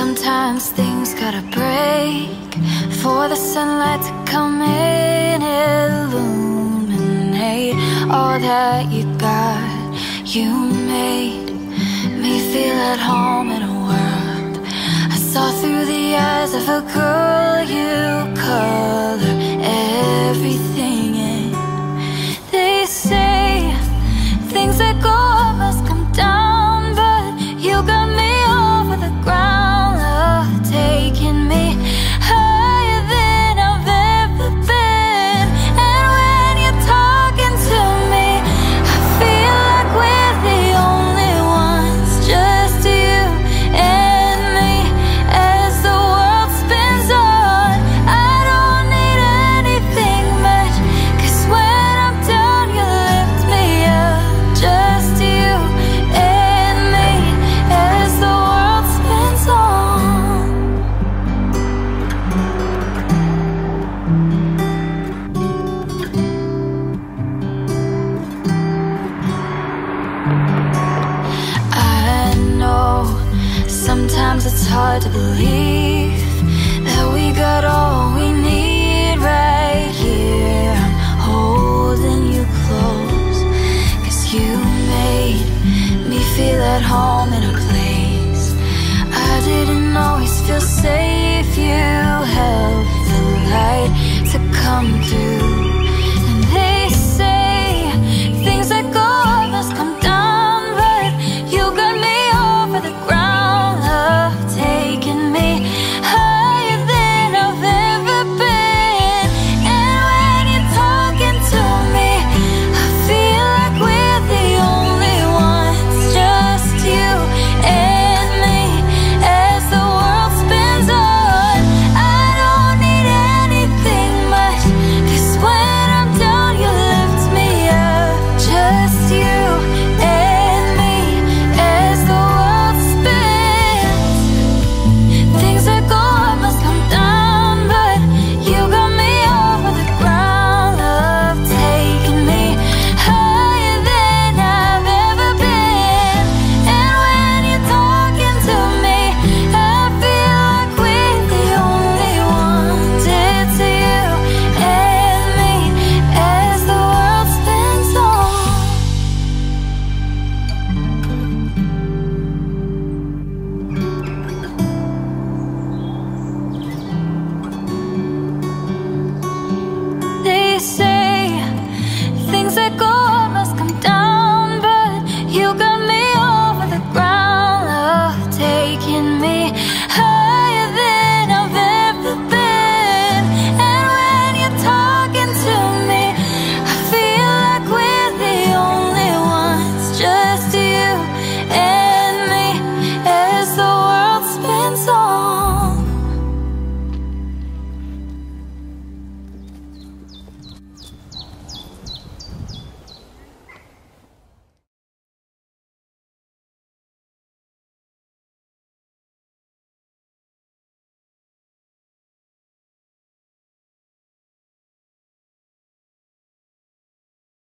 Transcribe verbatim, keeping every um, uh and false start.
Sometimes things gotta break for the sunlight to come in, illuminate all that you got. You made me feel at home in a world I saw through the eyes of a girl. You color everything in. They say things that go up must come down, but you got me over the ground, love taking me higher than I've ever been. And when you're talking to me, I feel like we're the only ones, just you and me, as the world spins on. I don't need anything much, 'cause when I'm down you lift me up. Just you and me, as the world spins on. I know sometimes it's hard to believe that we got all we need right here. I'm holding you close, 'cause you made me feel at home in a place I didn't always feel safe. You held the light to come through